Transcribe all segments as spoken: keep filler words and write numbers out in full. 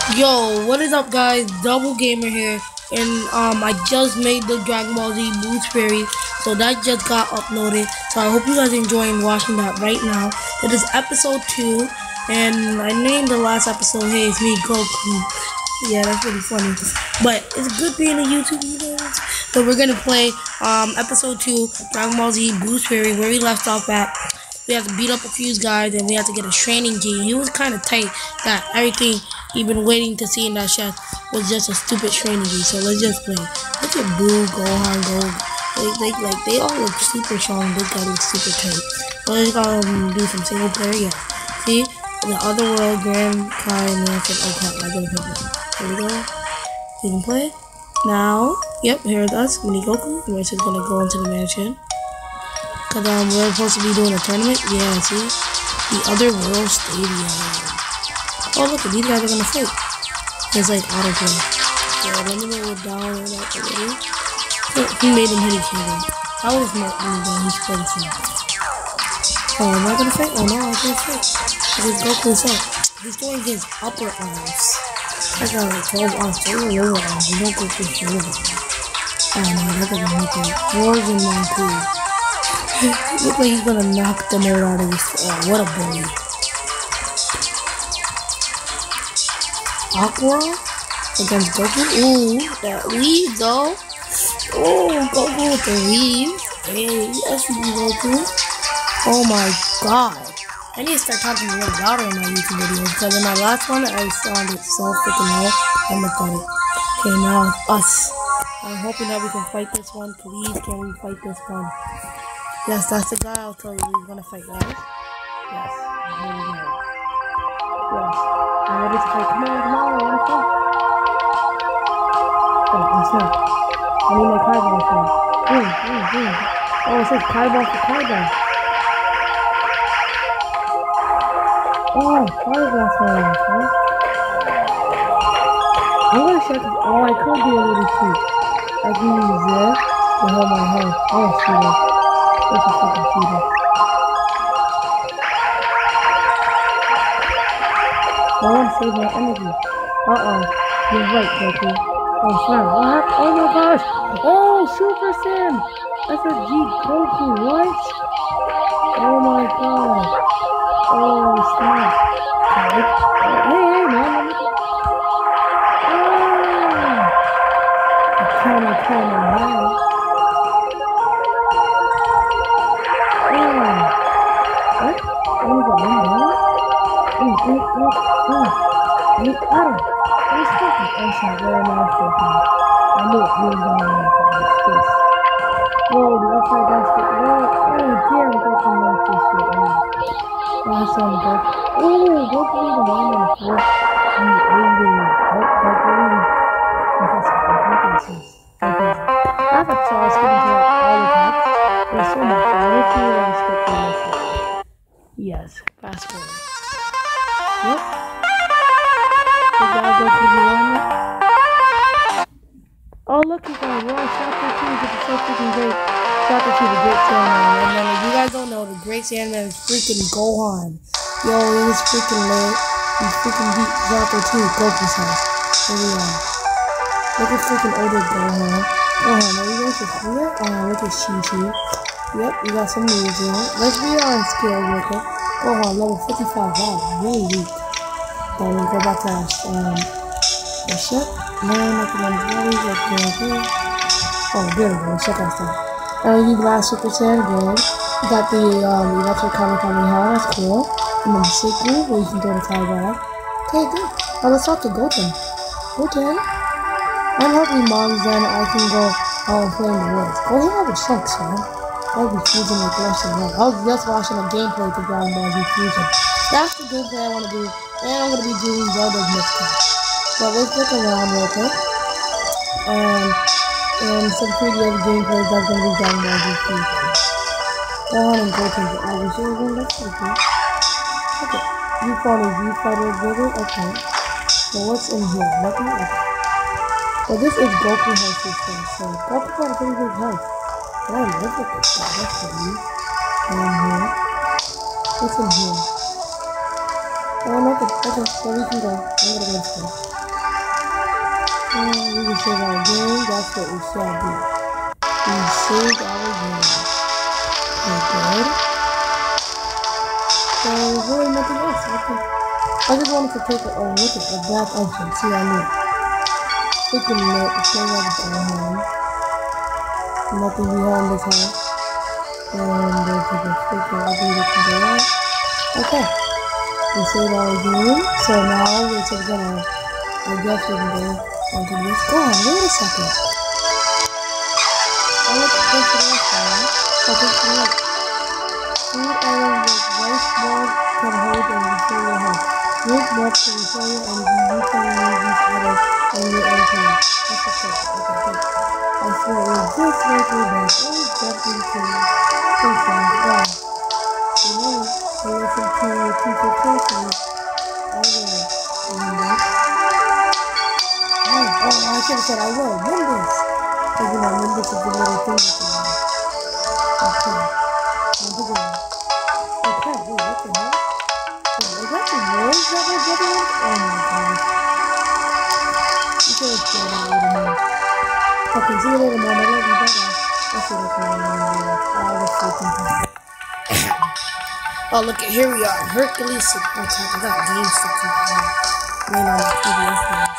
Yo, what is up, guys? Double Gamer here, and um, I just made the Dragon Ball Z Boost Fairy, so that just got uploaded. So I hope you guys are enjoying watching that right now. It is episode two, and I named the last episode, "Hey, it's me, Goku." Yeah, that's pretty funny. But it's good being a YouTuber, you guys. So we're gonna play um episode two, Dragon Ball Z Boost Fairy, where we left off at. We have to beat up a few guys, and we have to get a training G. He was kind of tight that everything he been waiting to see in that chef was just a stupid training G. So let's just play. Look at Boo, Gohan, Go. They, they, like, they all look super strong. This guy looks super tight. So let's um, do some single player. Yeah. See? The other world, Grand Kai, and Nancy. Okay, I gotta pick one. Here we go. We can play. Now, yep, here it is. Mini Goku. We're just gonna go into the mansion. Cause um, we're supposed to be doing a tournament. Yeah, see? The other world stadium. Oh, look, these guys are gonna fight. It's like autoplay. Yeah, let me know what down and that already. He made him hit each other. That was not really down. He's crazy. Oh, am I gonna fight? Oh, no, I can't fight. Because Goku's up. He's throwing his upper arms. I got like twelve arms, twelve lower arms. You don't go through shoulder. Oh, no, that doesn't make it. Yours and mine, too. Look like he's gonna knock the nerd out of his. Oh, what a bully. Aqua against Goku. Ooh, that weave though. Oh, Goku with the weave. Hey, that's Goku. Oh my god. I need to start talking a little louder in my YouTube videos because in my last one I sounded so freaking low. I'm pathetic. Okay, now us. I'm hoping that we can fight this one. Please, can we fight this one? Yes, that's the guy I'll tell you we're gonna fight, guys. Yes, here we go. Yes, I'm ready to fight. Come on, come on, I wanna fight. Oh, that's not. I need my Kai Ball for boom, boom, boom. Oh, it says Kai Ball for Kai Ball. Oh, Fire Blast one, huh? I'm gonna check if oh, I could do a little shoot. I can use this to hold my head. Oh, shoot it. That's a fucking cheater. I want to save my energy. Uh-oh. You're right, Goku. Oh, snap. What? Oh my gosh. Oh, Super Saiyan. That's a G Goku. What? Oh my god. Oh, snap. Hey, hey, man. Ah. I can't, I can't, I can't. Oh, got one down. Oh, oh, oh, oh. You got him. He's fucking awesome. Very nice for him. I knew it. He was going to win for his face. Whoa, the upside down stick. Whoa, oh, damn. Goku knocked this shit out. Awesome, Goku. Oh, Goku even won on the floor. He ate it. Oh, Goku. That's some I have a sauce getting to all the cups. There's so much. I wish you would have stuck to this. Yes, fast forward. Yep. We gotta go to the one. Oh, look, he's going to roll. Chapter two is so freaking great. Chapter two, the Great Sandman. And then, if you guys don't know, the Great Sandman is freaking Gohan. Yo, it is freaking lit. He freaking beat Chapter two, Goku's house. Here we are. Look at freaking older Gohan. Gohan, are you guys just here? Oh, look at Chi-Chi. Yep, we got some moves in it. Let's be on scale real quick. Oh, level fifty-five. Wow, really weak. Then we go back to our um, the ship. Man, nothing on his belly. Like, okay. Oh, there we go. Check out stuff. L E D Blast Super Saiyan, good. We got the um, Electric Kamehameha. That's cool. And then the Seku, where you can go to Taiwan. Okay, good. Now let's talk to Goten. Goten. I'm hoping Mom's then I can go out and play in the woods. Go hang out with Trunks, man. I'll be fusing like the rest of the night. I was just watching a gameplay to Dragon Ball Z Fusion. That's the gameplay I want to do. And I'm going to be doing Zelda's Mixtape. But let's look around real quick. And, and some pretty other gameplays that's going to be Dragon Ball Z Fusion. Gohan and Goten. Are we sure we're going to do that? Okay. You found a Z-Fighter Bigger? Okay. So what's in here? Nothing? Okay. So this is Goku House system. So Goku got a pretty big house. Oh, look at this guy. That's funny. And here. What's in here? Oh, nothing. Okay, so we can go. I'm gonna go instead. And we can save our game. That's what we shall do. We saved our game. Okay, good. So there's really nothing else. I, think, I just wanted to take a oh, look at the black option. See what I mean? Freaking lit. It's not everything behind. Nothing behind this house. And there's like a freaking ugly looking door. Okay. We saved our game. So now we're just gonna I guess we can go onto this. Go on, wait a second. I want to go to the left side. I think to the left. Food items with rice ball can hold and refill your health. Use box to refill your energy. You can use these items on your own time. That's a tip. Okay, good. I swear, it was just like we back. Always jumping to sometimes. Wow. Remember to listen to your teacher carefully. Alright, remember? Oh, oh, I should have said I will. Nimbus! Because, you know, Nimbus is the little thing that you know. Okay. Now, the game. Okay, wait, what the hell? Wait, is that the words that we're getting in? Oh my gosh. You should have said that a little more. Okay, see you later, Mom. I love you, better. I should have said that a little more. I was freaking tired. Oh, look at here we are. Hercules. Oh, crap, I got game stuff in my hand. Laying on my P D F games.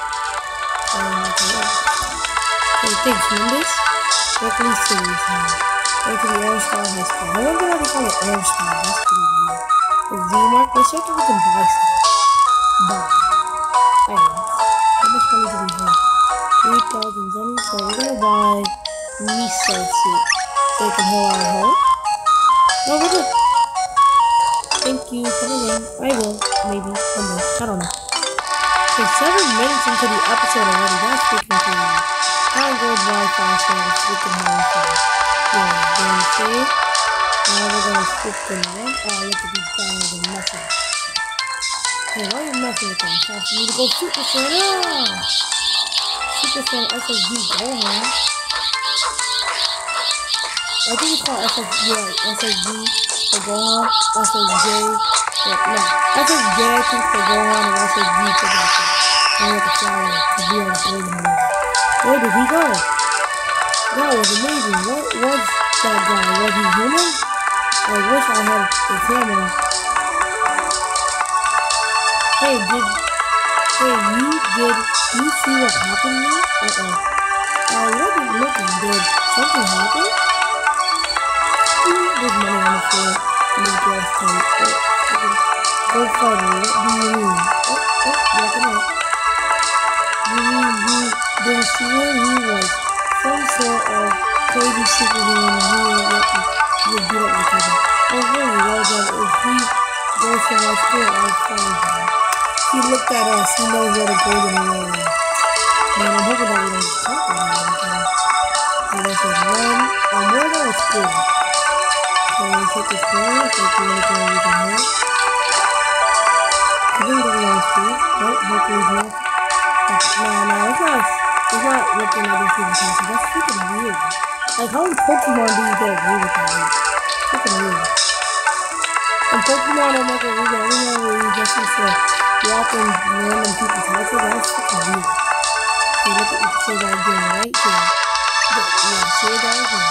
Hey, thanks, Nimbus. Hercules series now. Went to the Aerostar High School. I wonder why they call it Aerostar. That's pretty weird. The V-Mark, they said that we can buy stuff. Buy. Items. How much money do we have? three thousand zennies. So we're gonna buy Miso suit. So we can heal our health. No, we're good. Thank you. Come again. I will. Maybe. Someday. I don't know. Okay, seven minutes into the episode already. That's freaking crazy. Time goes by faster. It's freaking hard fast. Yeah, gonna save. Now we're gonna skip the man. Oh, look at these guys are messing. Hey, why are you messing with them? It's time for me to go Super Saiyan. Ah! Super Saiyan S S D Gohan. I think it's called S S D. Yeah, S S D for Gohan. S S J. Yeah, no. S S J I think for Gohan and S S D for Goku. And we have to fly it to be on the golden world. Where did he go? That was amazing. What was that guy? Was he human? I wish I had the camera. Hey, did... Hey, you did... You see what happened to me? Uh-oh. I wasn't looking. Did something happen? There's money on the floor. And the glass tank. Oh, okay. Go further. What do you mean? Oh, oh, walking up. You mean you didn't see him? He was some sort of crazy superhero and he was lucky. He was beat up with him. Oh, really? Well done. If he goes to my school, I'll find him. He looked at us. He knows where the golden arrow is. Man, I'm hoping that we don't get caught by anything. So this is one. Um, where's our school? So we take this corner. So if you want to go, we can help. I think we're going to school. Right? Hopefully he's not. No, no, it's not. It's not looking at these people's houses. That's freaking weird. Like, how in Pokemon do you get away with that? Like, freaking weird. In Pokemon, I'm like, we get everywhere where you just used to walk in random people's houses. That's freaking weird. So look at, you can say that again right here. But, yeah, say that again.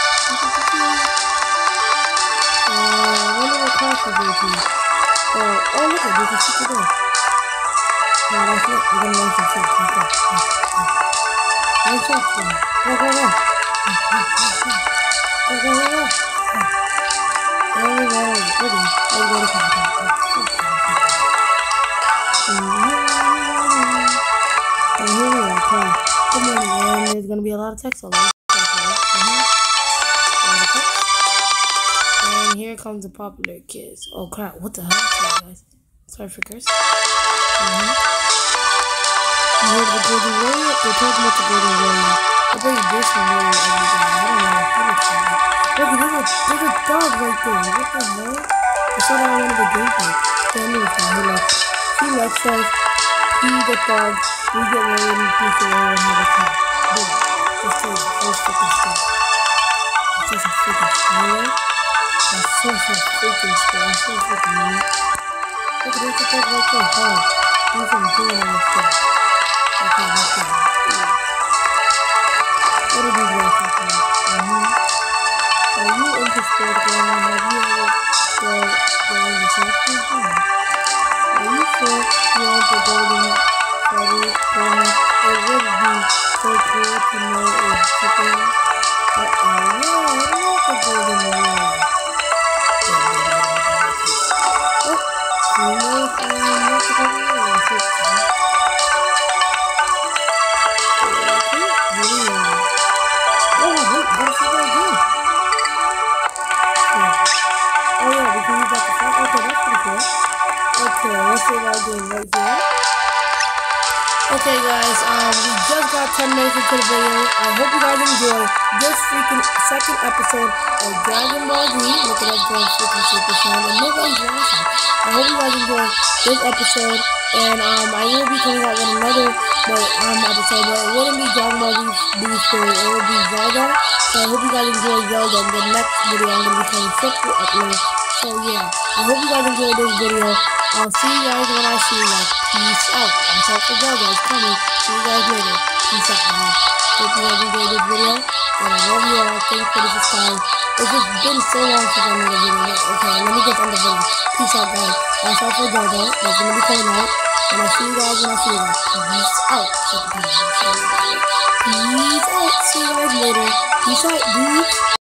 Uh, I wonder what class we're going to. Oh, oh, look at this. There's a secret door. No, that's it. We're gonna learn some stuff. Let's go. Learn stuff. Go, go, go. Go, go, go, go. There we go. Ready. There we go to content. And here we are. Okay. Good morning. And there's gonna be a lot of text on this. And here comes the popular kids. Oh crap, what the hell? Sorry guys. Sorry for cursing. Mm-hmm. You heard of the Golden Warrior? They're talking about the Golden Warrior. I bet you this one warrior every day. I don't know how to say it. Look, there's a, there's a dog right there. What the hell? I saw that on one of the gameplays. Yeah, I knew it's fine. He left. He left us. He the dog. We get warrior and we get warrior and have a cat. Boom. Let's do it. First freaking step. It's just a freaking spoiler. That's so so freaking spoiler. So freaking neat. Look at this. Look at this right there. Huh. He's some doing on this thing. Okay, let's go. What are these guys talking about? Mm-hmm. Are you interested in have you ever go going to South Korea? Are you sure you want to go to Saudi Arabia? It would be so cool to know a chicken. Uh, uh, yeah, I don't know if the golden rule. Oh, who knows? I am not the golden rule. Oh, wait, what should I do? Oh yeah, we can use that to fight. Okay, that's pretty cool. Okay, let's save our game right here. Okay guys, um, we just got ten minutes into the video. I hope you guys enjoy this freaking second episode of Dragon Ball Z. Look at us going freaking super strong, and nobody's watching. I hope you guys enjoy this episode, and um, I will be coming out with another but, um, episode, but it wouldn't be Dragon Ball Z Boost Story, it would be Zelda. So I hope you guys enjoy Zelda, and the next video I'm going to be playing triple upload. So yeah, I hope you guys enjoyed this video. I'll see you guys when I see you guys. Peace out. I'm sorry for Zelda, it's coming. See you guys later. Peace out, guys. Hope you guys enjoyed this video, and I love you all. Thanks for the subscribe. It's just been so long since I made a video. Okay, let me just end the video. Peace out, guys. I'm sorry for Zelda, that's going to be coming out. And I'll see you guys when I see you guys. Peace out. Peace out. See you guys later. Peace out, dudes.